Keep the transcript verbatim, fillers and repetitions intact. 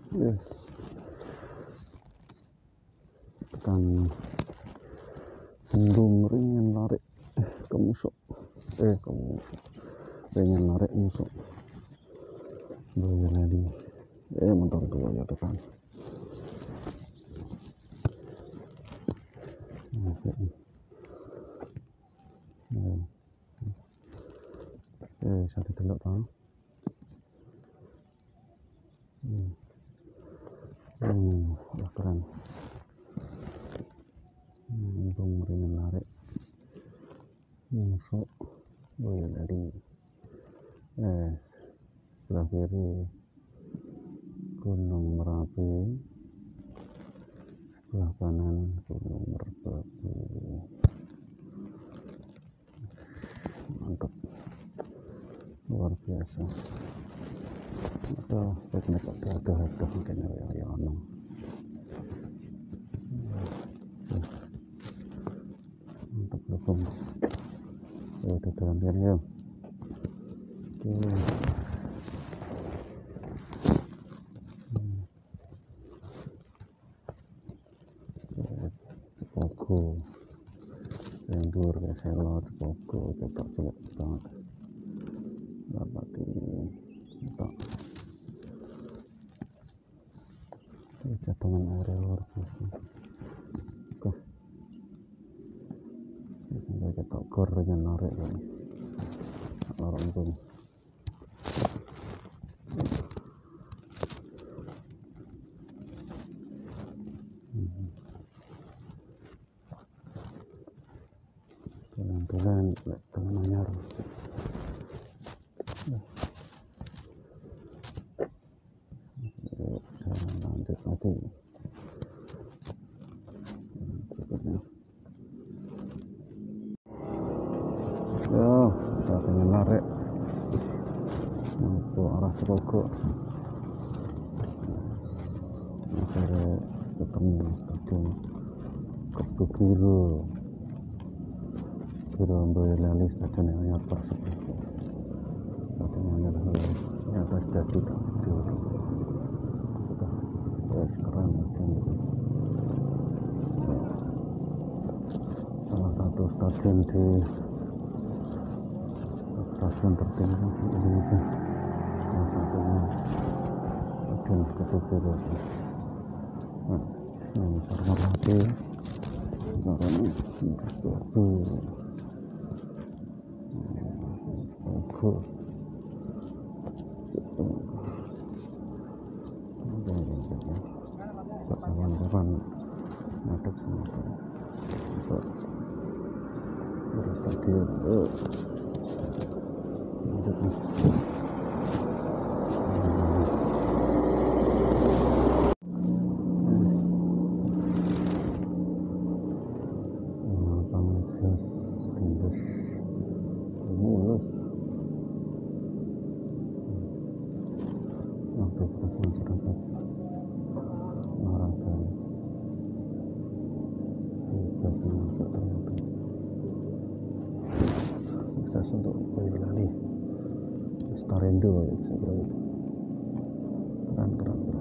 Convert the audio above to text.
Yes. Tekan sendung ringan larik eh ke musuk eh ke musuk ringan larik musuk Boyolali eh motor tua ya tekan eh satu teluk tau hmm. Hmm, wah keren. Sendung ringan larik musuk Boyolali eh sebelah kiri Gunung Merapi, sebelah kanan Gunung Merbabu. Mantap, luar biasa. Ada teknik ada ada mungkin ya ya ono. Mantap dukung. Ya udah jalan kiri ya. Oke. Pogo lendur ke selot pogo cetak jelek banget rapati tak cadangan air luar biasa oke sampai cetak gor dengan narik kan lorong pun jalan-jalan jalan anyar jalan lanjut lagi berikutnya ya kita pengen narik ke arah Serogo akhirnya ketemu stadion Kertugiro Giro Boyolali stadion yang anyar Pak seperti stadion anyar di atas jadi tak tidur sudah ya sekarang aja gitu ya. Salah satu stadion di stadion tertinggi di Indonesia salah satunya stadion Kertugiro nah ini sarmar lagi sekarang ini Merbabu Serogo kawan-kawan ngadep masuk dari stadion eh lanjut nih Pamungkas Tembus Mulus aktivitas masyarakat olahraga bebas masuk ternyata sukses untuk Boyolali Starindo ya saya kira keren keren